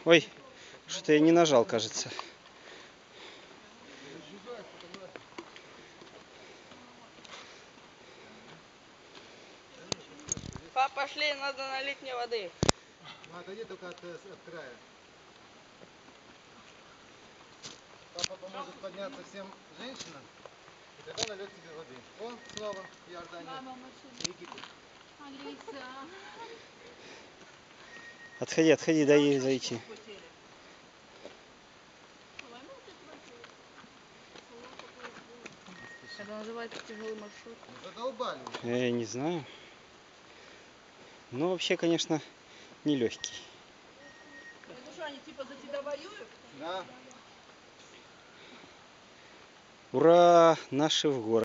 Ой, что-то я не нажал, кажется. Пап, пошли, надо налить мне воды. Ну, отойди только от края. Папа поможет подняться всем женщинам, и тогда нальет тебе воды. О, снова Иордания. Египет. Алиса. Отходи, отходи, дай ей зайти. Это называется тяжелый маршрут. Задолбали. Я не знаю. Ну, вообще, конечно, нелегкий. Это что, они типа за тебя воюют? Да. Ура! Наши в город.